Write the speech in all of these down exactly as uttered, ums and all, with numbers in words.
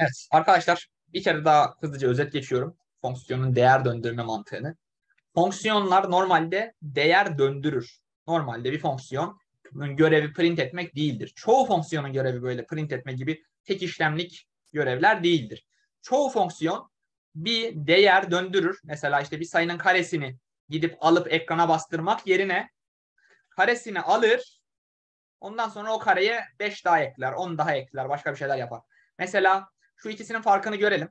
Evet arkadaşlar, bir kere daha hızlıca özet geçiyorum fonksiyonun değer döndürme mantığını. Fonksiyonlar normalde değer döndürür. Normalde bir fonksiyonun görevi print etmek değildir. Çoğu fonksiyonun görevi böyle print etme gibi tek işlemlik görevler değildir. Çoğu fonksiyon bir değer döndürür. Mesela işte bir sayının karesini gidip alıp ekrana bastırmak yerine karesini alır. Ondan sonra o kareye beş daha ekler, on daha ekler, başka bir şeyler yapar. Mesela şu ikisinin farkını görelim.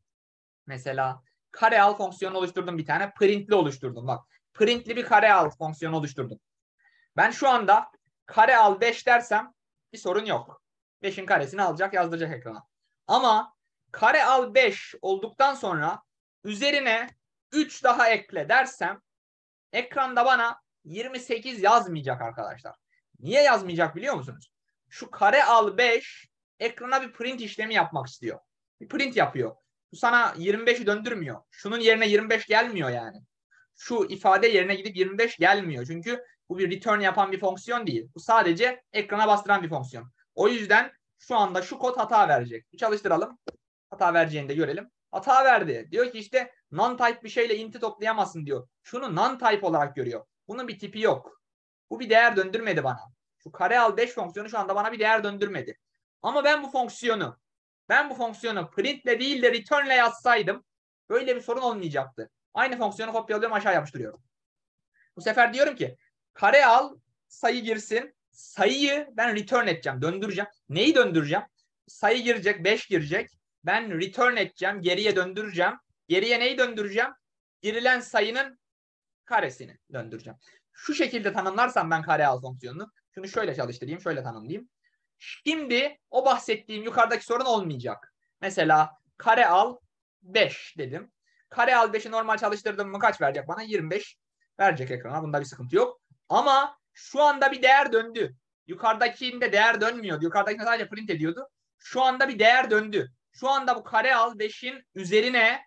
Mesela kare al fonksiyonu oluşturdum bir tane. Printli oluşturdum. Bak, printli bir kare al fonksiyonu oluşturdum. Ben şu anda kare al beş dersem bir sorun yok. beşin karesini alacak, yazdıracak ekrana. Ama kare al beş olduktan sonra üzerine üç daha ekle dersem ekranda bana yirmi sekiz yazmayacak arkadaşlar. Niye yazmayacak biliyor musunuz? Şu kare al beş ekrana bir print işlemi yapmak istiyor. Bir print yapıyor. Bu sana yirmi beşi döndürmüyor. Şunun yerine yirmi beş gelmiyor yani. Şu ifade yerine gidip yirmi beş gelmiyor. Çünkü bu bir return yapan bir fonksiyon değil. Bu sadece ekrana bastıran bir fonksiyon. O yüzden şu anda şu kod hata verecek. Bir çalıştıralım. Hata vereceğini de görelim. Hata verdi. Diyor ki işte non-type bir şeyle int'i toplayamazsın diyor. Şunu non-type olarak görüyor. Bunun bir tipi yok. Bu bir değer döndürmedi bana. Şu kare al beş fonksiyonu şu anda bana bir değer döndürmedi. Ama ben bu fonksiyonu ben bu fonksiyonu printle değil de returnle yazsaydım böyle bir sorun olmayacaktı. Aynı fonksiyonu kopyalıyorum, aşağı yapıştırıyorum. Bu sefer diyorum ki kare al sayı girsin. Sayıyı ben return edeceğim, döndüreceğim. Neyi döndüreceğim? Sayı girecek, beş girecek. Ben return edeceğim, geriye döndüreceğim. Geriye neyi döndüreceğim? Girilen sayının karesini döndüreceğim. Şu şekilde tanımlarsam ben kare al fonksiyonunu, şunu şöyle çalıştırayım, şöyle tanımlayayım. Şimdi o bahsettiğim yukarıdaki sorun olmayacak. Mesela kare al beş dedim. Kare al beşi normal çalıştırdım mı kaç verecek bana? yirmi beş verecek ekrana. Bunda bir sıkıntı yok. Ama şu anda bir değer döndü. Yukarıdakinde değer dönmüyordu. Yukarıdakinde sadece print ediyordu. Şu anda bir değer döndü. Şu anda bu kare al beşin üzerine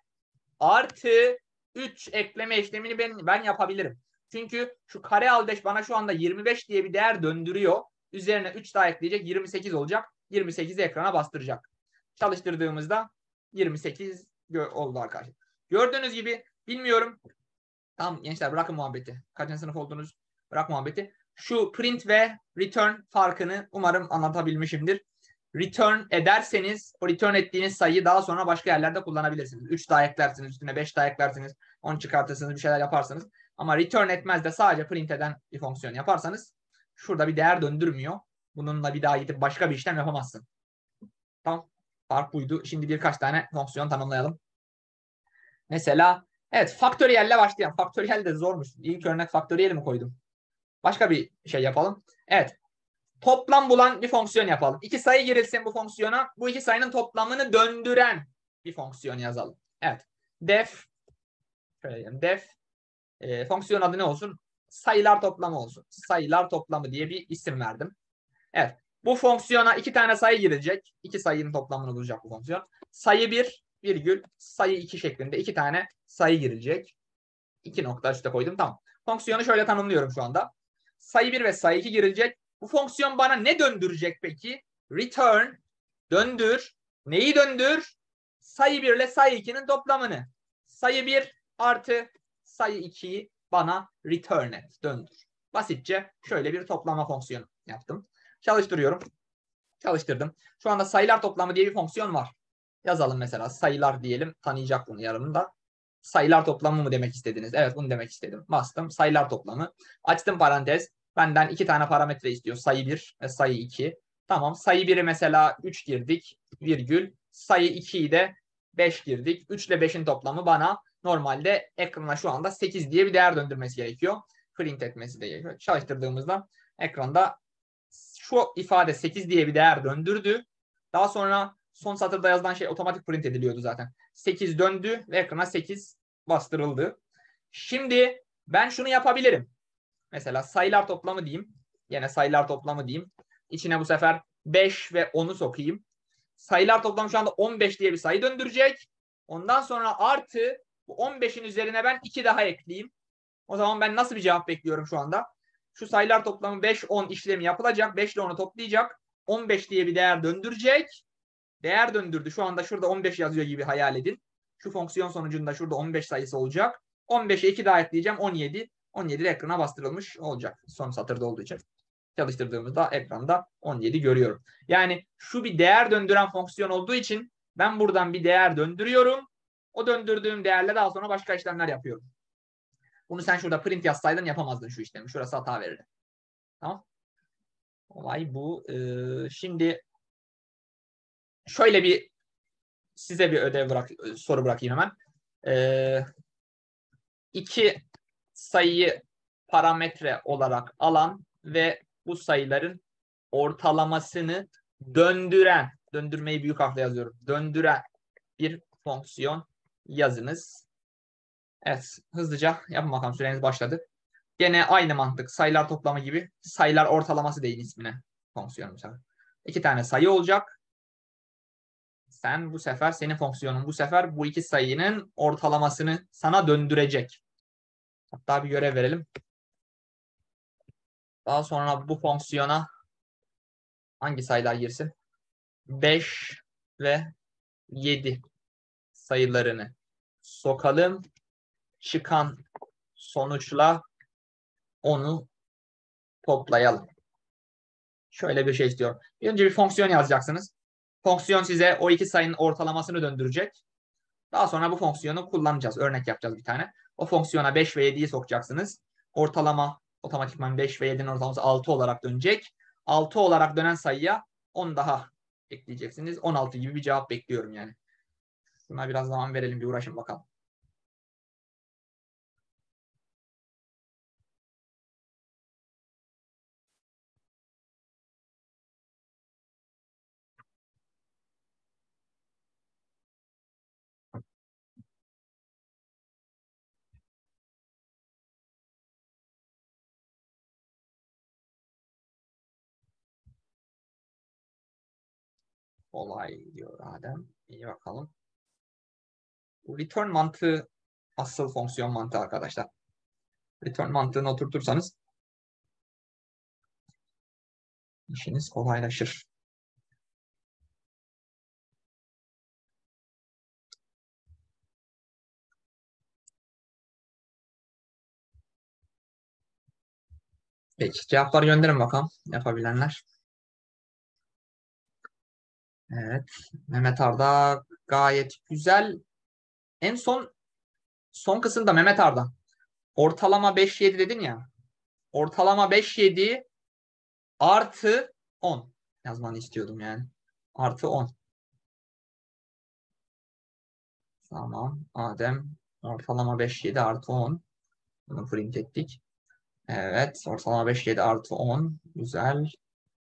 artı üç ekleme işlemini ben, ben yapabilirim. Çünkü şu kare al beş bana şu anda yirmi beş diye bir değer döndürüyor. Üzerine üç daha ekleyecek, yirmi sekiz olacak. yirmi sekizi ekrana bastıracak. Çalıştırdığımızda yirmi sekiz oldu arkadaşlar. Gördüğünüz gibi bilmiyorum. Tamam gençler, bırakın muhabbeti. Kaçıncı sınıf oldunuz? Bırak muhabbeti. Şu print ve return farkını umarım anlatabilmişimdir. Return ederseniz o return ettiğiniz sayıyı daha sonra başka yerlerde kullanabilirsiniz. üç daha eklersiniz, üstüne beş daha eklersiniz, onu çıkartırsınız, bir şeyler yaparsınız. Ama return etmez de sadece print eden bir fonksiyon yaparsanız şurada bir değer döndürmüyor. Bununla bir daha gidip başka bir işlem yapamazsın. Tamam. Fark buydu. Şimdi birkaç tane fonksiyon tanımlayalım. Mesela evet, faktöriyelle başlayalım. Faktöriyel de zormuş. İlk örnek faktöriyel mi koydum? Başka bir şey yapalım. Evet. Toplam bulan bir fonksiyon yapalım. İki sayı girilsin bu fonksiyona. Bu iki sayının toplamını döndüren bir fonksiyon yazalım. Evet. Def şöyle diyelim. Def e, fonksiyon adı ne olsun? Sayılar toplamı olsun. Sayılar toplamı diye bir isim verdim. Evet. Bu fonksiyona iki tane sayı girecek. İki sayının toplamını bulacak bu fonksiyon. Sayı bir virgül sayı iki şeklinde iki tane sayı girecek. İki nokta üstte koydum. Tamam. Fonksiyonu şöyle tanımlıyorum şu anda. Sayı bir ve sayı iki girecek. Bu fonksiyon bana ne döndürecek peki? Return, döndür. Neyi döndür? Sayı bir ile sayı ikinin toplamını. Sayı bir artı sayı ikiyi bana return et, döndür. Basitçe şöyle bir toplama fonksiyonu yaptım. Çalıştırıyorum. Çalıştırdım. Şu anda sayılar toplamı diye bir fonksiyon var. Yazalım mesela, sayılar diyelim. Tanıyacak bunu yarımda. Sayılar toplamı mı demek istediniz? Evet, bunu demek istedim. Bastım. Sayılar toplamı. Açtım parantez. Benden iki tane parametre istiyor. Sayı bir ve sayı iki. Tamam. Sayı biri mesela üç girdik. Virgül. Sayı ikiyi de beş girdik. üç ile beşin toplamı bana normalde ekrana şu anda sekiz diye bir değer döndürmesi gerekiyor. Print etmesi de gerekiyor. Çalıştırdığımızda ekranda şu ifade sekiz diye bir değer döndürdü. Daha sonra son satırda yazılan şey otomatik print ediliyordu zaten. sekiz döndü ve ekrana sekiz bastırıldı. Şimdi ben şunu yapabilirim. Mesela sayılar toplamı diyeyim. Yine sayılar toplamı diyeyim. İçine bu sefer beş ve onu sokayım. Sayılar toplamı şu anda on beş diye bir sayı döndürecek. Ondan sonra artı bu on beşin üzerine ben iki daha ekleyeyim. O zaman ben nasıl bir cevap bekliyorum şu anda? Şu sayılar toplamı beş on işlemi yapılacak. beş ile onu toplayacak. on beş diye bir değer döndürecek. Değer döndürdü. Şu anda şurada on beş yazıyor gibi hayal edin. Şu fonksiyon sonucunda şurada on beş sayısı olacak. on beşe iki daha ekleyeceğim. on yedi. on yedi de ekrana bastırılmış olacak. Son satırda olduğu için. Çalıştırdığımızda ekranda on yedi görüyorum. Yani şu bir değer döndüren fonksiyon olduğu için ben buradan bir değer döndürüyorum. O döndürdüğüm değerle daha sonra başka işlemler yapıyorum. Bunu sen şurada print yazsaydın yapamazdın şu işlemi. Şurası hata verirdi. Tamam. Olay bu. Ee, şimdi şöyle bir size bir ödev bırak, soru bırakayım hemen. Ee, iki sayıyı parametre olarak alan ve bu sayıların ortalamasını döndüren, döndürmeyi büyük harfle yazıyorum, döndüren bir fonksiyon yazınız. Evet, hızlıca yapın bakalım, süreniz başladı. Gene aynı mantık, sayılar toplamı gibi, sayılar ortalaması değil ismine fonksiyon mesela. İki tane sayı olacak. Sen bu sefer, senin fonksiyonun bu sefer bu iki sayının ortalamasını sana döndürecek. Hatta bir görev verelim. Daha sonra bu fonksiyona hangi sayılar girsin? beş ve yedi sayılarını sokalım. Çıkan sonuçla onu toplayalım. Şöyle bir şey istiyorum. Önce bir fonksiyon yazacaksınız. Fonksiyon size o iki sayının ortalamasını döndürecek. Daha sonra bu fonksiyonu kullanacağız. Örnek yapacağız bir tane. O fonksiyona beş ve yediyi sokacaksınız. Ortalama otomatikman beş ve yedinin ortalaması altı olarak dönecek. altı olarak dönen sayıya on daha ekleyeceksiniz. on altı gibi bir cevap bekliyorum yani. Buna biraz zaman verelim, bir uğraşın bakalım. Olay diyor Adem. İyi bakalım. Bu return mantığı asıl fonksiyon mantığı arkadaşlar. Return mantığını oturtursanız işiniz kolaylaşır. Peki, cevapları gönderin bakalım yapabilenler. Evet. Mehmet Arda gayet güzel. En son son kısımda Mehmet Arda. Ortalama beş yedi dedin ya. Ortalama beş yedi artı on yazmanı istiyordum yani. Artı on. Tamam. Adem ortalama beş yedi artı on. Bunu print ettik. Evet. Ortalama beş yedi artı on. Güzel.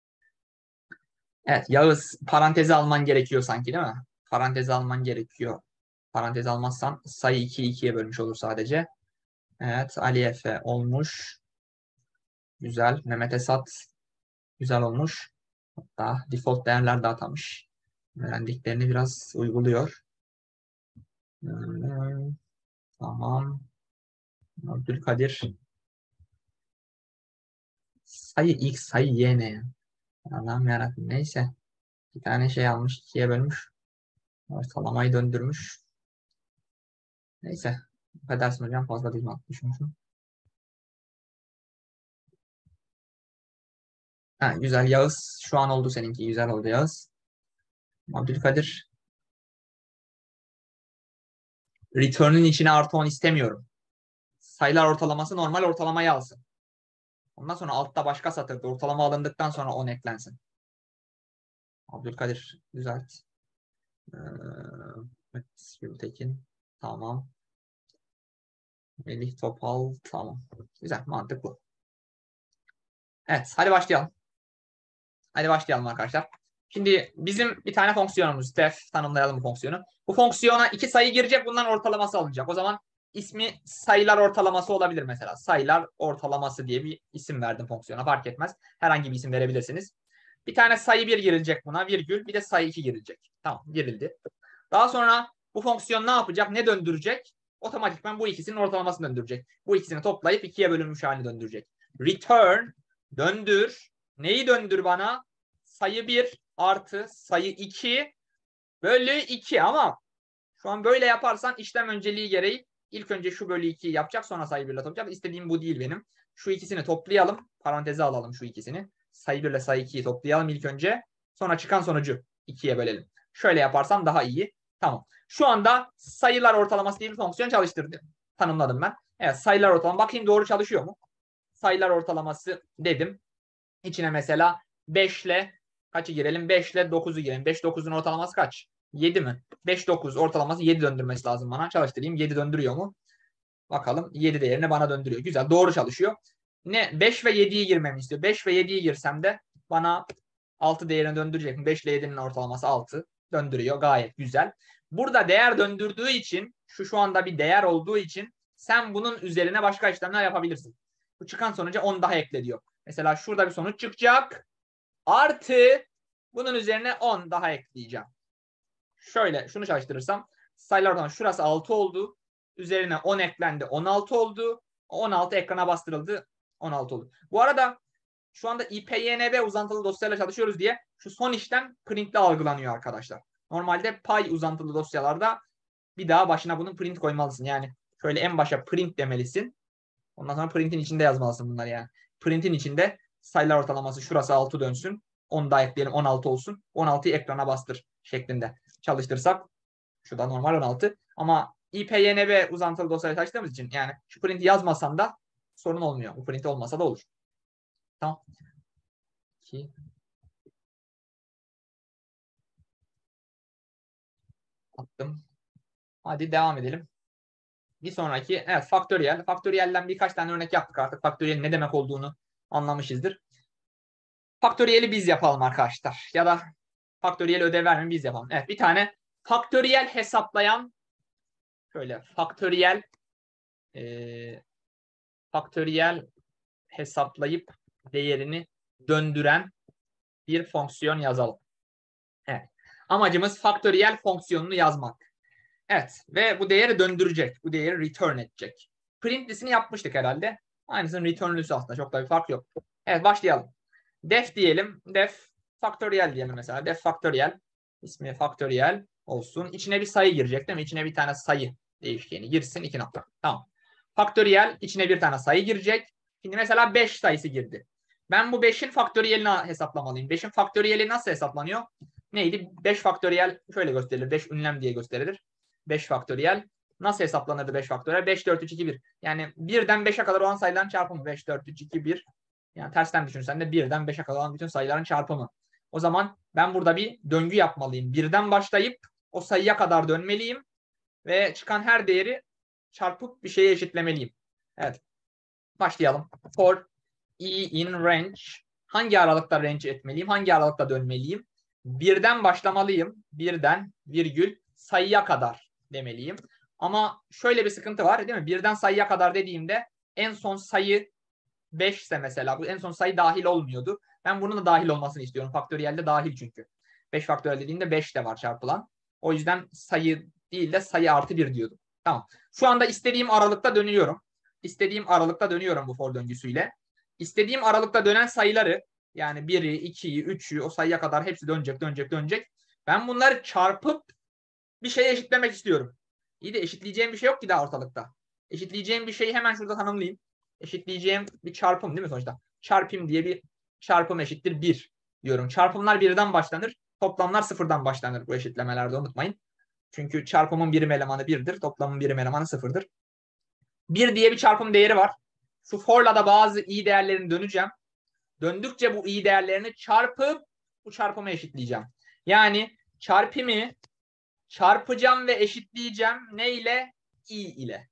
Evet. Yağız, parantezi alman gerekiyor sanki değil mi? Parantezi alman gerekiyor. Parantez almazsan sayı ikiyi ikiye bölmüş olur sadece. Evet. Ali Efe olmuş. Güzel. Mehmet Esat güzel olmuş. Hatta default değerler de atamış. Öğrendiklerini biraz uyguluyor. Hmm, tamam. Abdülkadir. Sayı X, sayı Y ne ya? Allah'ım yarabbim. Neyse. Bir tane şey almış, ikiye bölmüş. Ortalamayı döndürmüş. Neyse. Affedersin hocam, fazla değil mi atmışım? Ha, güzel Yağız. Şu an oldu seninki. Güzel oldu Yağız. Abdülkadir. Return'ün içine artı on istemiyorum. Sayılar ortalaması normal ortalamayı alsın. Ondan sonra altta başka satırda ortalama alındıktan sonra on eklensin. Abdülkadir düzelt. Ee, Gültekin. Tamam. Melih Topal. Tamam. Güzel. Mantıklı. Evet. Hadi başlayalım. Hadi başlayalım arkadaşlar. Şimdi bizim bir tane fonksiyonumuz. Def tanımlayalım bu fonksiyonu. Bu fonksiyona iki sayı girecek. Bundan ortalaması alınacak. O zaman ismi sayılar ortalaması olabilir mesela. Sayılar ortalaması diye bir isim verdim fonksiyona. Fark etmez. Herhangi bir isim verebilirsiniz. Bir tane sayı bir girilecek buna. Virgül. Bir de sayı iki girilecek. Tamam. Girildi. Daha sonra bu fonksiyon ne yapacak? Ne döndürecek? Otomatikman bu ikisinin ortalamasını döndürecek. Bu ikisini toplayıp ikiye bölünmüş halini döndürecek. Return. Döndür. Neyi döndür bana? Sayı bir artı sayı iki bölü iki ama şu an böyle yaparsan işlem önceliği gereği ilk önce şu bölü ikiyi yapacak, sonra sayı birle toplayacak. İstediğim bu değil benim. Şu ikisini toplayalım. Paranteze alalım şu ikisini. Sayı birle sayı ikiyi toplayalım ilk önce. Sonra çıkan sonucu ikiye bölelim. Şöyle yaparsam daha iyi. Tamam. Şu anda sayılar ortalaması diye bir fonksiyon çalıştırdım. Tanımladım ben. Evet, sayılar ortalaması. Bakayım doğru çalışıyor mu? Sayılar ortalaması dedim. İçine mesela beş ile kaçı girelim? beş ile dokuzu girelim. beş dokuzun ortalaması kaç? yedi mi? beş dokuz ortalaması yedi döndürmesi lazım bana. Çalıştırayım. yedi döndürüyor mu? Bakalım. yedi değerini bana döndürüyor. Güzel. Doğru çalışıyor. Ne? beş ve yediyi girmemi istiyor. beş ve yediyi girsem de bana altı değerini döndürecek mi? beş ile yedinin ortalaması altı. Döndürüyor. Gayet güzel. Burada değer döndürdüğü için, şu şu anda bir değer olduğu için sen bunun üzerine başka işlemler yapabilirsin. Bu çıkan sonuca on daha ekle diyor. Mesela şurada bir sonuç çıkacak. Artı bunun üzerine on daha ekleyeceğim. Şöyle şunu çalıştırırsam sayılar ortalaması şurası altı oldu. Üzerine on eklendi. on altı oldu. on altı ekrana bastırıldı. on altı oldu. Bu arada şu anda I P Y N B uzantılı dosyayla çalışıyoruz diye şu son işlem print'le algılanıyor arkadaşlar. Normalde pay uzantılı dosyalarda bir daha başına bunun print koymalısın. Yani şöyle en başa print demelisin. Ondan sonra print'in içinde yazmalısın bunları yani. Print'in içinde sayılar ortalaması şurası altı dönsün. on daha ekleyelim on altı olsun. on altıyı ekrana bastır şeklinde çalıştırsak şu da normal on altı. Ama I P Y N B uzantılı dosyayla çalıştığımız için yani şu print'i yazmasam da sorun olmuyor. Bu print olmasa da olur. Tamam. iki attım. Hadi devam edelim. Bir sonraki evet faktöriyel. Faktöriyelden birkaç tane örnek yaptık artık. Faktöriyel ne demek olduğunu anlamışızdır. Faktöriyeli biz yapalım arkadaşlar. Ya da faktöriyel ödev vermeyin biz yapalım. Evet bir tane faktöriyel hesaplayan şöyle faktöriyel e, faktöriyel hesaplayıp değerini döndüren bir fonksiyon yazalım. Evet. Amacımız faktöriyel fonksiyonunu yazmak. Evet. Ve bu değeri döndürecek. Bu değeri return edecek. Printlisini yapmıştık herhalde. Aynısının returnlüsü aslında. Çok da bir fark yok. Evet başlayalım. Def diyelim. Def faktöriyel diyelim mesela. Def faktöriyel. İsmi faktöriyel olsun. İçine bir sayı girecek değil mi? İçine bir tane sayı değişkeni girsin. iki nokta. Tamam. Faktöriyel içine bir tane sayı girecek. Şimdi mesela beş sayısı girdi. Ben bu beşin faktöriyelini hesaplamalıyım. beşin faktöriyeli nasıl hesaplanıyor? Neydi? beş faktöriyel şöyle gösterilir. beş ünlem diye gösterilir. beş faktöriyel. Nasıl hesaplanırdı beş faktöriyel? beş, dört, üç, iki, bir. Yani birden beşe kadar olan sayıların çarpımı. beş, dört, üç, iki, bir. Yani tersten düşünsen de birden beşe kadar olan bütün sayıların çarpımı. O zaman ben burada bir döngü yapmalıyım. birden başlayıp o sayıya kadar dönmeliyim. Ve çıkan her değeri çarpıp bir şeye eşitlemeliyim. Evet. Başlayalım. For i in range. Hangi aralıkta range etmeliyim? Hangi aralıkta dönmeliyim? Birden başlamalıyım. Birden virgül sayıya kadar demeliyim. Ama şöyle bir sıkıntı var değil mi? Birden sayıya kadar dediğimde en son sayı beş ise mesela bu en son sayı dahil olmuyordu. Ben bunun da dahil olmasını istiyorum. Faktöriyelde dahil çünkü. beş faktöriyel dediğimde beş de var çarpılan. O yüzden sayı değil de sayı artı bir diyordum. Tamam. Şu anda istediğim aralıkta dönüyorum. İstediğim aralıkta dönüyorum bu for döngüsüyle. İstediğim aralıkta dönen sayıları yani biri, ikiyi, üçü o sayıya kadar hepsi dönecek, dönecek, dönecek. Ben bunları çarpıp bir şeye eşitlemek istiyorum. İyi de eşitleyeceğim bir şey yok ki daha ortalıkta. Eşitleyeceğim bir şeyi hemen şurada tanımlayayım. Eşitleyeceğim bir çarpım değil mi sonuçta? Çarpım diye bir çarpım eşittir bir diyorum. Çarpımlar birden başlanır. Toplamlar sıfırdan başlanır bu eşitlemelerde unutmayın. Çünkü çarpımın birim elemanı birdir. Toplamın birim elemanı sıfırdır. bir diye bir çarpım değeri var. Şu for'la da bazı i değerlerini döneceğim. Döndükçe bu i değerlerini çarpıp bu çarpımı eşitleyeceğim. Yani çarpımı çarpacağım ve eşitleyeceğim ne ile? I ile.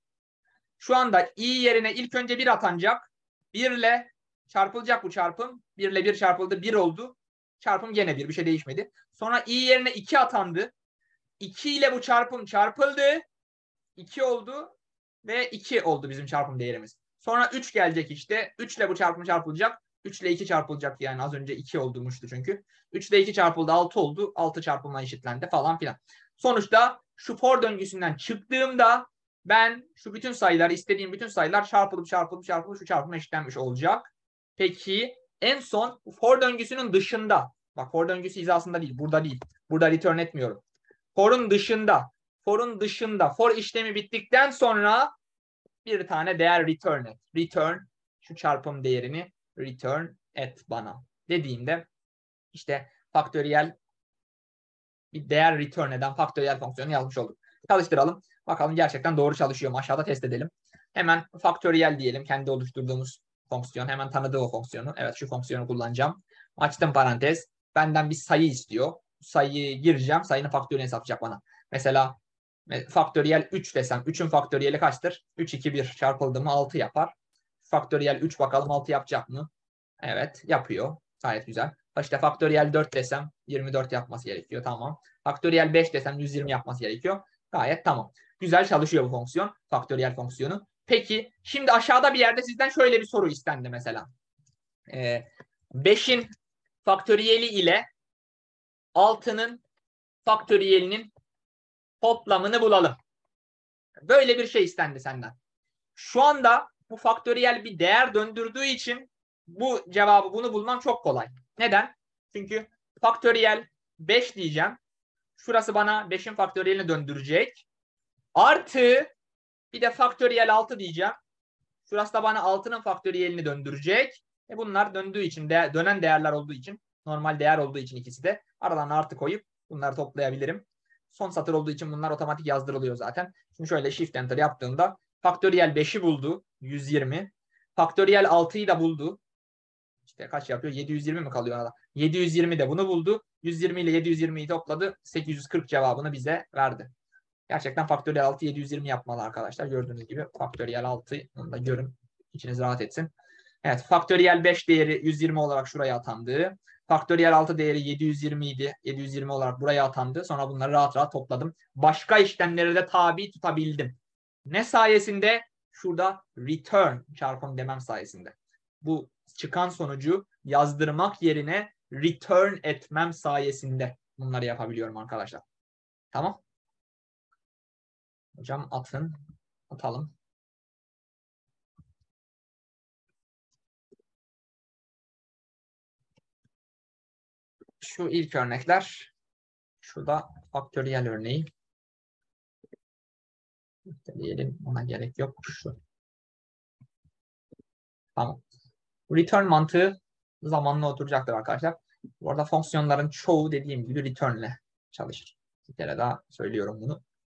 Şu anda i yerine ilk önce bir atanacak. bir ile çarpılacak bu çarpım. bir ile bir çarpıldı. bir oldu. Çarpım gene bir. Bir şey değişmedi. Sonra i yerine iki atandı. iki ile bu çarpım çarpıldı. iki oldu. Ve iki oldu bizim çarpım değerimiz. Sonra üç gelecek işte. üç ile bu çarpım çarpılacak. üç ile iki çarpılacak yani az önce iki olmuştu çünkü. üç ile iki çarpıldı altı oldu. altı çarpımla eşitlendi falan filan. Sonuçta şu for döngüsünden çıktığımda ben şu bütün sayılar istediğim bütün sayılar çarpılıp çarpılıp çarpılıp şu çarpıma eşitlenmiş olacak. Peki en son for döngüsünün dışında bak for döngüsü hizasında değil burada değil. Burada return etmiyorum. for'un dışında, for'un dışında, for işlemi bittikten sonra bir tane değer return et. Return şu çarpım değerini return et bana dediğimde işte faktöriyel bir değer return eden faktöriyel fonksiyonu yazmış olduk. Çalıştıralım. Bakalım gerçekten doğru çalışıyor mu? Aşağıda test edelim. Hemen faktöriyel diyelim. Kendi oluşturduğumuz fonksiyon. Hemen tanıdığı o fonksiyonu. Evet, şu fonksiyonu kullanacağım. Açtım parantez. Benden bir sayı istiyor. Sayıyı gireceğim. Sayının faktöriyelini hesaplayacak bana. Mesela faktöriyel üç desem. üçün faktöriyeli kaçtır? üç, iki, bir çarpıldı mı altı yapar. Faktöriyel üç bakalım altı yapacak mı? Evet, yapıyor. Gayet güzel. İşte faktöriyel dört desem yirmi dört yapması gerekiyor. Tamam. Faktöriyel beş desem yüz yirmi yapması gerekiyor. Gayet tamam. Güzel çalışıyor bu fonksiyon. Faktöriyel fonksiyonu. Peki şimdi aşağıda bir yerde sizden şöyle bir soru istendi mesela. Ee, beşin faktöriyeli ile altının faktöriyelinin toplamını bulalım. Böyle bir şey istendi senden. Şu anda bu faktöriyel bir değer döndürdüğü için bu cevabı bunu bulmam çok kolay. Neden? Çünkü faktöriyel beş diyeceğim. Şurası bana beşin faktöriyelini döndürecek. Artı bir de faktöriyel altı diyeceğim. Şurası da bana altının faktöriyelini döndürecek. E bunlar döndüğü için, de, dönen değerler olduğu için, normal değer olduğu için ikisi de aralarına artı koyup bunları toplayabilirim. Son satır olduğu için bunlar otomatik yazdırılıyor zaten. Şimdi şöyle shift enter yaptığımda faktöriyel beşi buldu. yüz yirmi. Faktöriyel altıyı da buldu. İşte kaç yapıyor? yedi yüz yirmi mi kalıyor arada? yedi yüz yirmi de bunu buldu. yüz yirmi ile yedi yüz yirmiyi topladı. sekiz yüz kırk cevabını bize verdi. Gerçekten faktöriyel altı yedi yüz yirmi yapmalı arkadaşlar. Gördüğünüz gibi faktöriyel altı, onu da görün. İçiniz rahat etsin. Evet, faktöriyel beş değeri yüz yirmi olarak şuraya atandı. Faktöriyel altı değeri yedi yüz yirmi idi. yedi yüz yirmi olarak buraya atandı. Sonra bunları rahat rahat topladım. Başka işlemleri de tabi tutabildim. Ne sayesinde? Şurada return çarpım demem sayesinde. Bu çıkan sonucu yazdırmak yerine return etmem sayesinde bunları yapabiliyorum arkadaşlar. Tamam. Hocam atın. Atalım. Şu ilk örnekler. Şurada faktöriyel örneği. Diyelim, ona gerek yok. Şu. Tamam. Return mantığı zamanla oturacaktır arkadaşlar. Bu arada fonksiyonların çoğu dediğim gibi return ile çalışır. Bir kere daha söylüyorum bunu.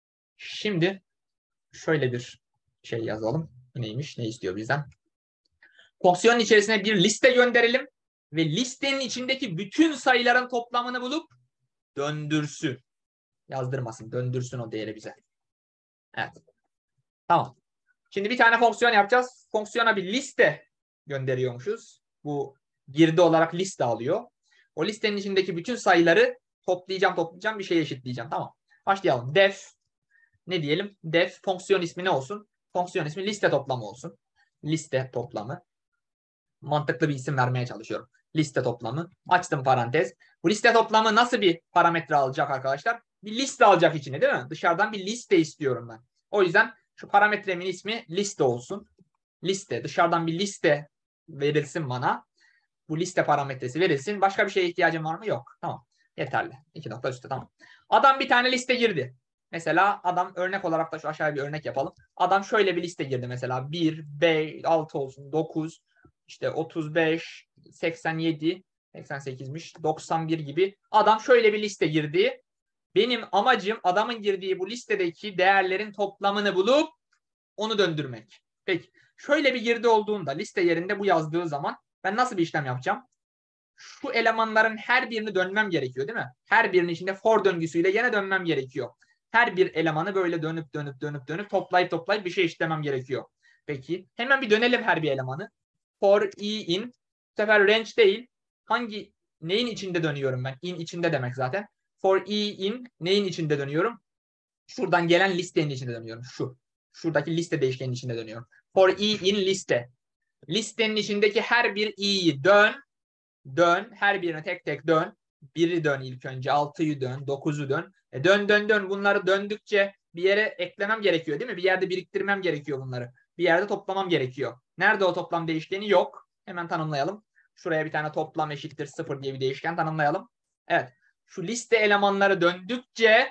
Şimdi şöyle bir şey yazalım. Neymiş? Ne istiyor bizden? Fonksiyonun içerisine bir liste gönderelim ve listenin içindeki bütün sayıların toplamını bulup döndürsün. Yazdırmasın. Döndürsün o değeri bize. Evet. Tamam. Şimdi bir tane fonksiyon yapacağız. Fonksiyona bir liste gönderiyormuşuz. Bu girdi olarak liste alıyor. O listenin içindeki bütün sayıları toplayacağım toplayacağım bir şeye eşitleyeceğim. Tamam. Başlayalım. Def ne diyelim? Def fonksiyon ismi ne olsun? Fonksiyon ismi liste toplamı olsun. Liste toplamı. Mantıklı bir isim vermeye çalışıyorum. Liste toplamı. Açtım parantez. Bu liste toplamı nasıl bir parametre alacak arkadaşlar? Bir liste alacak içine, değil mi? Dışarıdan bir liste istiyorum ben. O yüzden şu parametremin ismi liste olsun. Liste. Dışarıdan bir liste verilsin bana. Bu liste parametresi verilsin. Başka bir şeye ihtiyacım var mı? Yok. Tamam. Yeterli. İki nokta üstte, tamam. Adam bir tane liste girdi. Mesela adam, örnek olarak da şu aşağıya bir örnek yapalım. Adam şöyle bir liste girdi mesela. bir, beş, altı olsun, dokuz, işte otuz beş, seksen yedi, seksen sekizmiş, doksan bir gibi. Adam şöyle bir liste girdi. Benim amacım adamın girdiği bu listedeki değerlerin toplamını bulup onu döndürmek. Peki şöyle bir girdi olduğunda liste yerinde bu yazdığı zaman ben nasıl bir işlem yapacağım? Şu elemanların her birini dönmem gerekiyor, değil mi? Her birinin içinde for döngüsüyle yine dönmem gerekiyor. Her bir elemanı böyle dönüp dönüp dönüp dönüp toplayıp toplayıp bir şey işlemem gerekiyor. Peki hemen bir dönelim her bir elemanı. For i in. Bu sefer range değil. Hangi neyin içinde dönüyorum ben? In içinde demek zaten. For i in neyin içinde dönüyorum? Şuradan gelen listenin içinde dönüyorum. Şu. Şuradaki liste değişkenin içinde dönüyorum. For i in liste. Listenin içindeki her bir i'yi dön. Dön. Her birine tek tek dön. Biri dön ilk önce. Altıyı dön. Dokuzu dön. E dön dön dön. Bunları döndükçe bir yere eklemem gerekiyor, değil mi? Bir yerde biriktirmem gerekiyor bunları. Bir yerde toplamam gerekiyor. Nerede o toplam değişkeni? Yok. Hemen tanımlayalım. Şuraya bir tane toplam eşittir sıfır diye bir değişken tanımlayalım. Evet. Şu liste elemanları döndükçe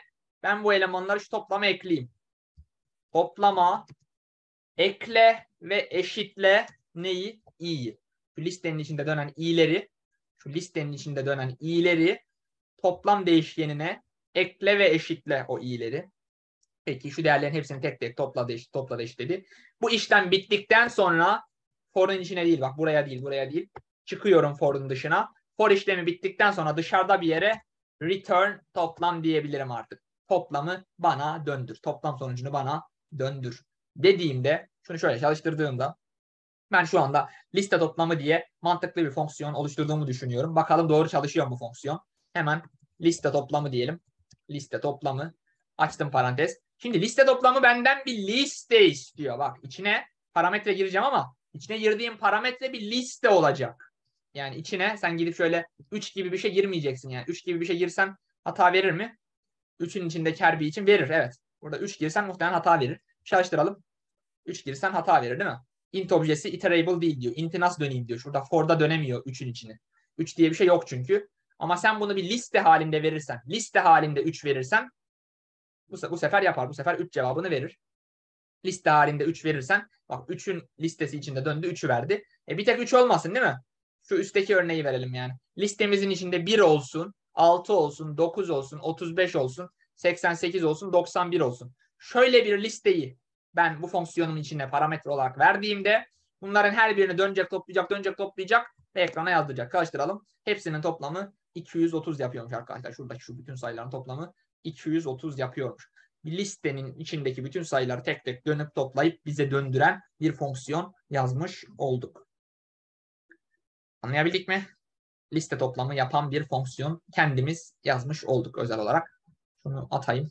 Ben bu elemanları şu toplama ekleyeyim. Toplama, ekle ve eşitle neyi? i'yi. Şu listenin içinde dönen i'leri, şu listenin içinde dönen i'leri toplam değişkenine ekle ve eşitle o i'leri. Peki şu değerlerin hepsini tek tek topla eşit, topla eşit dedi. Bu işlem bittikten sonra for'un içine değil, bak buraya değil, buraya değil. Çıkıyorum for'un dışına. For işlemi bittikten sonra dışarıda bir yere return toplam diyebilirim artık. Toplamı bana döndür. Toplam sonucunu bana döndür. Dediğimde, şunu şöyle çalıştırdığımda ben şu anda liste toplamı diye mantıklı bir fonksiyon oluşturduğumu düşünüyorum. Bakalım doğru çalışıyor mu bu fonksiyon? Hemen liste toplamı diyelim. Liste toplamı. Açtım parantez. Şimdi liste toplamı benden bir liste istiyor. Bak içine parametre gireceğim ama içine girdiğim parametre bir liste olacak. Yani içine sen gidip şöyle üç gibi bir şey girmeyeceksin. Yani üç gibi bir şey girsen hata verir mi? üçün içindeki her bir için verir. Evet. Burada üç girsen muhtemelen hata verir. Çalıştıralım. üç girsen hata verir değil mi? Int objesi iterable değil diyor. Int'i nasıl döneyim diyor. Şurada for'da dönemiyor üçün içini. üç diye bir şey yok çünkü. Ama sen bunu bir liste halinde verirsen, liste halinde üç verirsen bu, bu sefer yapar. Bu sefer üç cevabını verir. Liste halinde üç verirsen bak üçün listesi içinde döndü üçü verdi. E bir tek üç olmasın değil mi? Şu üstteki örneği verelim yani. Listemizin içinde bir olsun, altı olsun, dokuz olsun, otuz beş olsun, seksen sekiz olsun, doksan bir olsun. Şöyle bir listeyi ben bu fonksiyonun içine parametre olarak verdiğimde bunların her birini dönecek, toplayacak, dönecek, toplayacak ve ekrana yazdıracak. Karıştıralım. Hepsinin toplamı iki yüz otuz yapıyormuş arkadaşlar. Şuradaki şu bütün sayıların toplamı iki yüz otuz yapıyormuş. Bir listenin içindeki bütün sayıları tek tek dönüp toplayıp bize döndüren bir fonksiyon yazmış olduk. Anlayabildik mi? Liste toplamı yapan bir fonksiyon kendimiz yazmış olduk özel olarak. Şunu atayım.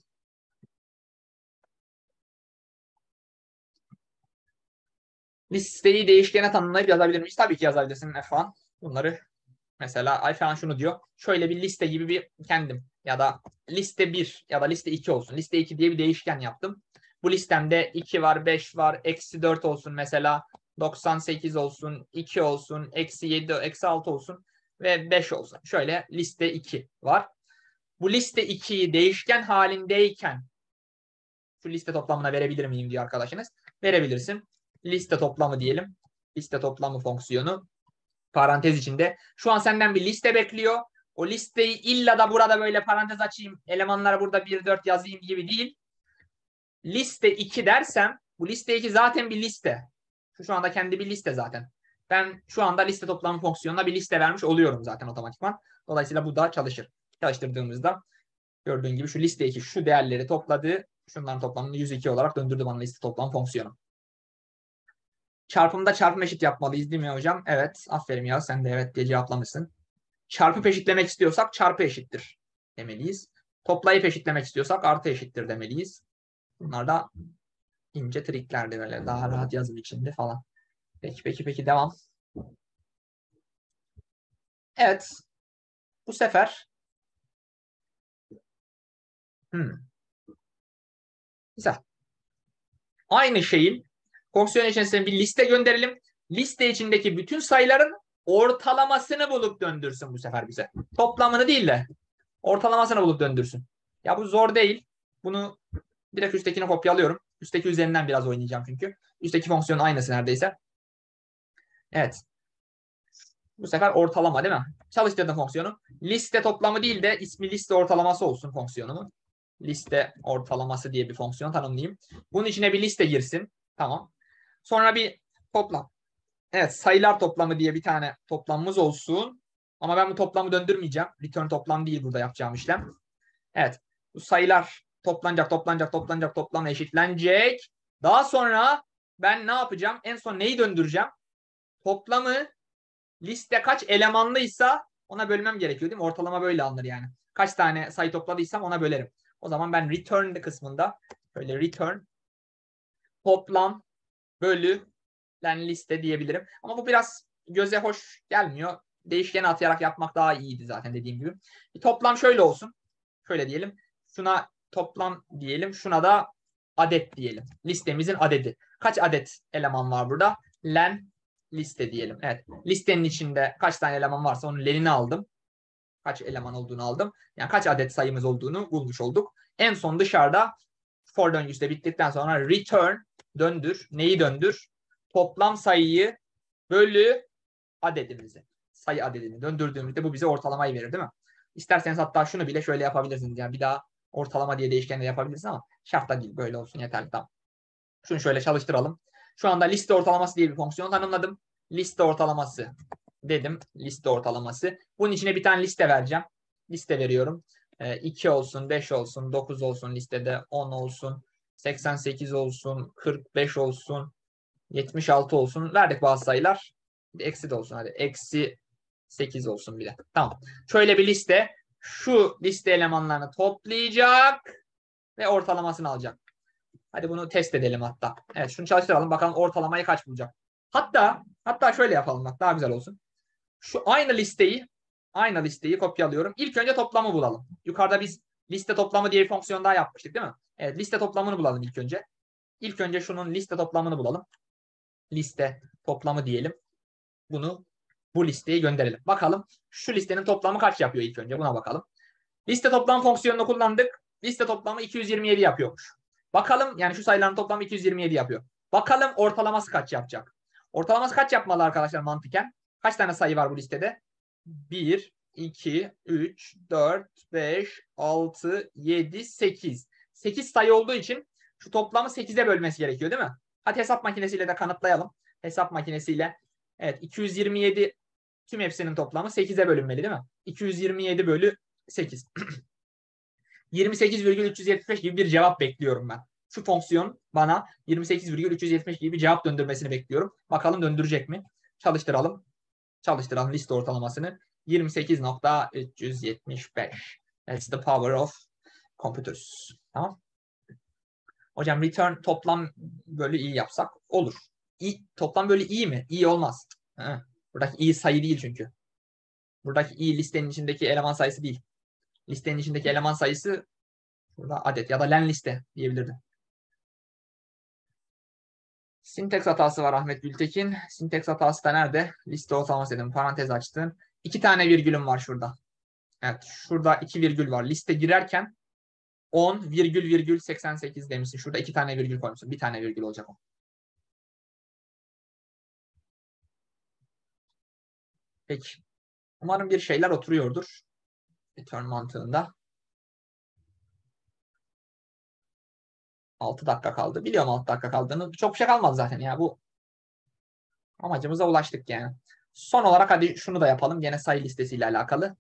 Listeyi değişkene tanımlayıp yazabilir miyiz? Tabii ki yazabilirsin F bir. Bunları mesela Ayfen şunu diyor. Şöyle bir liste gibi bir kendim ya da liste bir ya da liste iki olsun. Liste iki diye bir değişken yaptım. Bu listemde iki var, beş var, eksi dört olsun mesela. doksan sekiz olsun, iki olsun, eksi yedi, eksi altı olsun ve beş olsun. Şöyle liste iki var. Bu liste ikiyi değişken halindeyken şu liste toplamına verebilir miyim diyor arkadaşınız. Verebilirsin. Liste toplamı diyelim. Liste toplamı fonksiyonu parantez içinde. Şu an senden bir liste bekliyor. O listeyi illa da burada böyle parantez açayım, elemanlara burada bir dört yazayım gibi değil. Liste iki dersem bu liste iki zaten bir liste. Şu, şu anda kendi bir liste zaten. Ben şu anda liste toplamı fonksiyonuna bir liste vermiş oluyorum zaten otomatikman. Dolayısıyla bu da çalışır. Çalıştırdığımızda gördüğün gibi şu liste iki şu değerleri topladı. Şunların toplamını yüz iki olarak döndürdü bana liste toplam fonksiyonu. Çarpımda çarpım eşit yapmalıyız değil mi hocam? Evet. Aferin ya. Sen de evet diye cevaplamışsın. Çarpıp eşitlemek istiyorsak çarpı eşittir demeliyiz. Toplayıp eşitlemek istiyorsak artı eşittir demeliyiz. Bunlar da ince triklerdi böyle. Daha rahat yazım içinde falan. Peki peki peki devam. Evet. Bu sefer hmm. Güzel. Aynı şeyin fonksiyon içerisine bir liste gönderelim. Liste içindeki bütün sayıların ortalamasını bulup döndürsün bu sefer bize. Toplamını değil de ortalamasını bulup döndürsün. Ya bu zor değil. Bunu direkt üsttekini kopyalıyorum. Üstteki üzerinden biraz oynayacağım çünkü. Üstteki fonksiyon aynısı neredeyse. Evet. Bu sefer ortalama değil mi? Çalıştırdım fonksiyonu. Liste toplamı değil de ismi liste ortalaması olsun fonksiyonumun. Liste ortalaması diye bir fonksiyon tanımlayayım. Bunun içine bir liste girsin. Tamam. Sonra bir toplam. Evet, sayılar toplamı diye bir tane toplamımız olsun. Ama ben bu toplamı döndürmeyeceğim. Return toplam değil burada yapacağım işlem. Evet. Bu sayılar toplanacak, toplanacak, toplanacak, toplamla eşitlenecek. Daha sonra ben ne yapacağım? En son neyi döndüreceğim? Toplamı liste kaç elemanlıysa ona bölmem gerekiyor değil mi? Ortalama böyle alınır yani. Kaç tane sayı topladıysam ona bölerim. O zaman ben return kısmında böyle return toplam bölü yani liste diyebilirim. Ama bu biraz göze hoş gelmiyor. Değişkeni atayarak yapmak daha iyiydi zaten dediğim gibi. Bir toplam şöyle olsun. Şöyle diyelim. Şuna toplam diyelim. Şuna da adet diyelim. Listemizin adedi. Kaç adet eleman var burada? Len liste diyelim. Evet. Listenin içinde kaç tane eleman varsa onun lenini aldım. Kaç eleman olduğunu aldım. Yani kaç adet sayımız olduğunu bulmuş olduk. En son dışarıda for döngüsü de bittikten sonra return döndür. Neyi döndür? Toplam sayıyı bölü adedimizi. Sayı adedini döndürdüğümüzde bu bize ortalamayı verir değil mi? İsterseniz hatta şunu bile şöyle yapabilirsiniz. Yani bir daha ortalama diye değişkenle yapabilirsiniz ama şartta değil. Böyle olsun yeterli. Tamam. Şunu şöyle çalıştıralım. Şu anda liste ortalaması diye bir fonksiyon tanımladım. Liste ortalaması dedim. Liste ortalaması. Bunun içine bir tane liste vereceğim. Liste veriyorum. iki olsun, beş olsun, dokuz olsun listede, on olsun, seksen sekiz olsun, kırk beş olsun, yetmiş altı olsun. Verdik bazı sayılar. Bir eksi de olsun hadi. Eksi sekiz olsun bir de. Tamam. Şöyle bir liste. Şu liste elemanlarını toplayacak ve ortalamasını alacak. Hadi bunu test edelim hatta. Evet, şunu çalıştıralım. Bakalım ortalamayı kaç bulacak. Hatta hatta şöyle yapalım bak, daha güzel olsun. Şu aynı listeyi aynı listeyi kopyalıyorum. İlk önce toplamı bulalım. Yukarıda biz liste toplamı diye bir fonksiyon daha yapmıştık değil mi? Evet, liste toplamını bulalım ilk önce. İlk önce şunun liste toplamını bulalım. Liste toplamı diyelim. Bunu bu listeye gönderelim. Bakalım şu listenin toplamı kaç yapıyor ilk önce, buna bakalım. Liste toplam fonksiyonunu kullandık. Liste toplamı iki yüz yirmi yedi yapıyormuş. Bakalım, yani şu sayıların toplamı iki yüz yirmi yedi yapıyor. Bakalım ortalaması kaç yapacak? Ortalaması kaç yapmalı arkadaşlar mantıken? Kaç tane sayı var bu listede? bir, iki, üç, dört, beş, altı, yedi, sekiz. sekiz sayı olduğu için şu toplamı sekize bölmesi gerekiyor değil mi? Hadi hesap makinesiyle de kanıtlayalım. Hesap makinesiyle. Evet, iki yüz yirmi yedi tüm hepsinin toplamı sekize bölünmeli değil mi? iki yüz yirmi yedi bölü sekiz. yirmi sekiz virgül üç yüz yetmiş beş gibi bir cevap bekliyorum ben. Şu fonksiyon bana yirmi sekiz virgül üç yüz yetmiş beş gibi bir cevap döndürmesini bekliyorum. Bakalım döndürecek mi? Çalıştıralım. Çalıştıralım liste ortalamasını. yirmi sekiz virgül üç yüz yetmiş beş. That's the power of computers. Tamam. Hocam return toplam bölü i yapsak olur. I, toplam bölü i mi? I olmaz. He. Buradaki i sayı değil çünkü. Buradaki i listenin içindeki eleman sayısı değil. Listenin içindeki eleman sayısı burada adet ya da len liste diyebilirdim. Sinteks hatası var Ahmet Gültekin. Sinteks hatası da nerede? Liste ortalaması dedim. Parantez açtım. İki tane virgülüm var şurada. Evet. Şurada iki virgül var. Liste girerken on virgül virgül seksen sekiz demişsin. Şurada iki tane virgül koymuşsun. Bir tane virgül olacak o. Peki. Umarım bir şeyler oturuyordur. Return mantığında. altı dakika kaldı. Biliyorum altı dakika kaldığını. Çok bir şey kalmadı zaten ya. Bu amacımıza ulaştık yani. Son olarak hadi şunu da yapalım. Yine sayı listesiyle alakalı.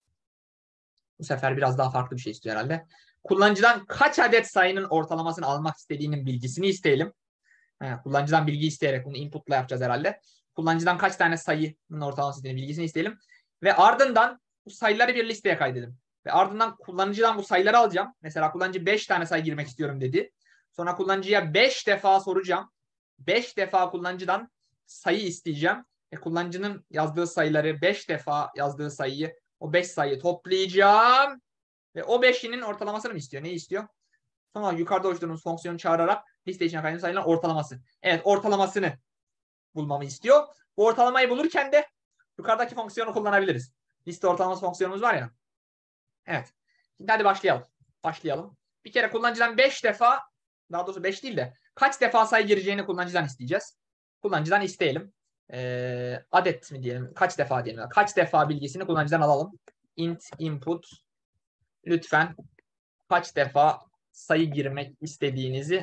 Bu sefer biraz daha farklı bir şey istiyor herhalde. Kullanıcıdan kaç adet sayının ortalamasını almak istediğinin bilgisini isteyelim. He, kullanıcıdan bilgi isteyerek bunu inputla yapacağız herhalde. Kullanıcıdan kaç tane sayının ortalaması istediğinin bilgisini isteyelim. Ve ardından bu sayıları bir listeye kaydedelim. Ve ardından kullanıcıdan bu sayıları alacağım. Mesela kullanıcı beş tane sayı girmek istiyorum dedi. Sonra kullanıcıya beş defa soracağım. beş defa kullanıcıdan sayı isteyeceğim. Ve kullanıcının yazdığı sayıları, beş defa yazdığı sayıyı, o beş sayıyı toplayacağım. Ve o beşinin ortalamasını mı istiyor? Neyi istiyor? Sonra yukarıda oluşturduğumuz fonksiyonu çağırarak liste içine kaydedilen sayıların ortalaması. Evet, ortalamasını bulmamı istiyor. Bu ortalamayı bulurken de yukarıdaki fonksiyonu kullanabiliriz. Liste ortalaması fonksiyonumuz var ya. Evet. Şimdi hadi başlayalım. Başlayalım. Bir kere kullanıcıdan beş defa, daha doğrusu beş değil de kaç defa sayı gireceğini kullanıcıdan isteyeceğiz. Kullanıcıdan isteyelim. Ee, adet mi diyelim? Kaç defa diyelim? Kaç defa bilgisini kullanıcıdan alalım. Int input lütfen kaç defa sayı girmek istediğinizi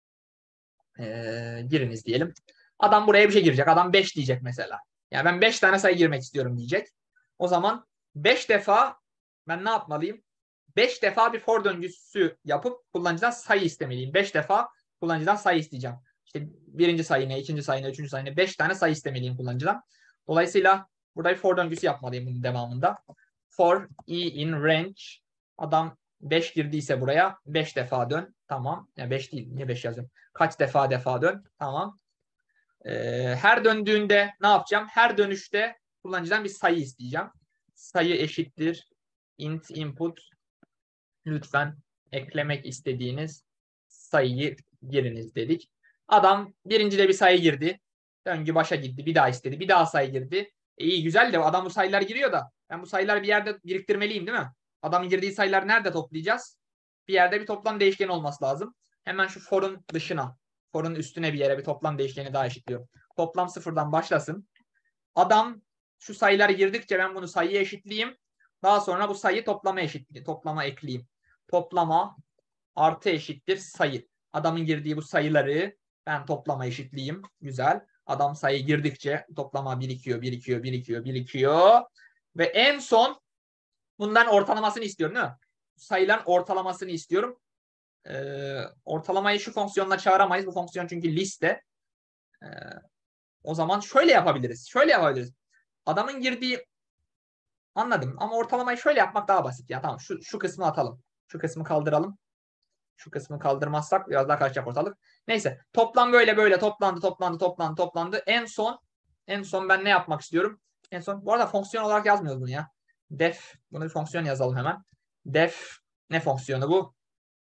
e, giriniz diyelim. Adam buraya bir şey girecek. Adam beş diyecek mesela. Yani ben beş tane sayı girmek istiyorum diyecek. O zaman beş defa ben ne yapmalıyım? beş defa bir for döngüsü yapıp kullanıcıdan sayı istemeliyim. beş defa kullanıcıdan sayı isteyeceğim. İşte birinci sayı ne, ikinci sayı ne, üçüncü sayı ne, beş tane sayı istemeliyim kullanıcıdan. Dolayısıyla burada bir for döngüsü yapmalıyım bunun devamında. For i in range. Adam beş girdiyse buraya beş defa dön. Tamam. Ya beş değil. Niye beş yazıyorum? Kaç defa defa dön. Tamam. Ee, her döndüğünde ne yapacağım? Her dönüşte kullanıcıdan bir sayı isteyeceğim. Sayı eşittir int input lütfen eklemek istediğiniz sayıyı giriniz dedik. Adam birincide bir sayı girdi. Döngü başa gitti. Bir daha istedi. Bir daha sayı girdi. E iyi güzel de adam bu sayılar giriyor da ben bu sayıları bir yerde biriktirmeliyim değil mi? Adamın girdiği sayıları nerede toplayacağız? Bir yerde bir toplam değişkeni olması lazım. Hemen şu for'un dışına, for'un üstüne bir yere bir toplam değişkeni daha eşitliyorum. Toplam sıfırdan başlasın. Adam şu sayıları girdikçe ben bunu sayıya eşitleyeyim. Daha sonra bu sayıyı toplama eşitleyeyim. Toplama ekleyeyim. Toplama artı eşittir sayı. Adamın girdiği bu sayıları ben toplama eşitleyeyim. Güzel. Adam sayı girdikçe toplama birikiyor, birikiyor, birikiyor, birikiyor. Ve en son bundan ortalamasını istiyorum değil mi? Sayıların ortalamasını istiyorum. Ee, ortalamayı şu fonksiyonla çağıramayız. Bu fonksiyon çünkü liste. Ee, o zaman şöyle yapabiliriz. Şöyle yapabiliriz. Adamın girdiği anladım ama ortalamayı şöyle yapmak daha basit ya. Tamam şu, şu kısmı atalım. Şu kısmı kaldıralım. Şu kısmı kaldırmazsak biraz daha karışacak ortalık. Neyse toplam böyle böyle toplandı toplandı toplandı toplandı. En son en son ben ne yapmak istiyorum? En son bu arada fonksiyon olarak yazmıyoruz bunu ya. Def bunu bir fonksiyon yazalım hemen. Def ne fonksiyonu bu?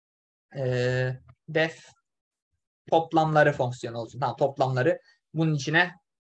Ee, def toplamları fonksiyonu olsun. Tamam toplamları bunun içine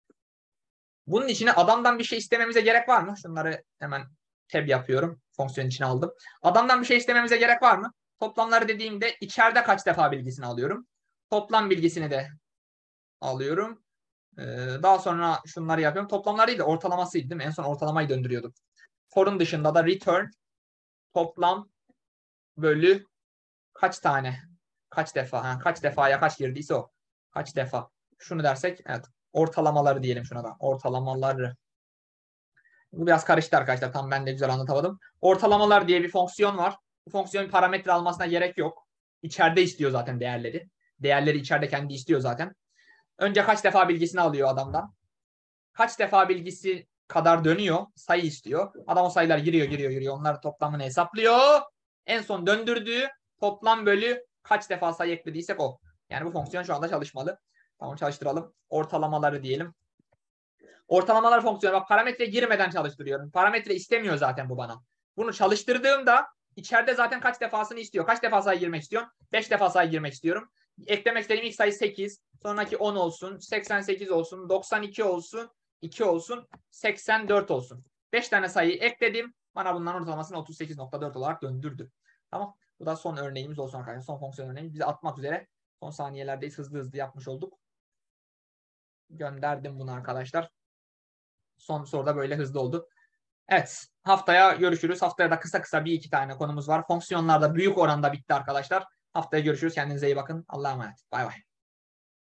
bunun içine adamdan bir şey istememize gerek var mı? Şunları hemen tab yapıyorum. Fonksiyon içine aldım. Adamdan bir şey istememize gerek var mı? Toplamları dediğimde içeride kaç defa bilgisini alıyorum. Toplam bilgisini de alıyorum. Ee, daha sonra şunları yapıyorum. Toplamları değil de ortalamasıydı değil mi? En son ortalamayı döndürüyordum. For'un dışında da return toplam bölü kaç tane? Kaç defa? Ha, kaç defaya kaç girdiyse o. Kaç defa? Şunu dersek evet. Ortalamaları diyelim şuna da. Ortalamaları. Bu biraz karıştı arkadaşlar. Tam ben de güzel anlatamadım. Ortalamalar diye bir fonksiyon var. Bu fonksiyonun parametre almasına gerek yok. İçeride istiyor zaten değerleri. Değerleri içeride kendi istiyor zaten. Önce kaç defa bilgisini alıyor adamdan. Kaç defa bilgisi kadar dönüyor. Sayı istiyor. Adam o sayılar giriyor giriyor giriyor. Onların toplamını hesaplıyor. En son döndürdüğü toplam bölü kaç defa sayı eklediysek o. Yani bu fonksiyon şu anda çalışmalı. Tamam çalıştıralım. Ortalamaları diyelim. Ortalamalar fonksiyonu. Bak parametre girmeden çalıştırıyorum. Parametre istemiyor zaten bu bana. Bunu çalıştırdığımda içeride zaten kaç defasını istiyor. Kaç defa sayı girmek istiyorum? beş defa sayı girmek istiyorum. Eklemek istediğim ilk sayı sekiz. Sonraki on olsun. seksen sekiz olsun. doksan iki olsun. iki olsun. seksen dört olsun. beş tane sayıyı ekledim. Bana bunların ortalamasını otuz sekiz nokta dört olarak döndürdü. Tamam. Bu da son örneğimiz olsun arkadaşlar. Son fonksiyon örneğimiz. Bizi atmak üzere. Son saniyelerdeyiz. Hızlı hızlı yapmış olduk. Gönderdim bunu arkadaşlar. Son soruda böyle hızlı oldu. Evet. Haftaya görüşürüz. Haftaya da kısa kısa bir iki tane konumuz var. Fonksiyonlar da büyük oranda bitti arkadaşlar. Haftaya görüşürüz. Kendinize iyi bakın. Allah'a emanet. Bay bay.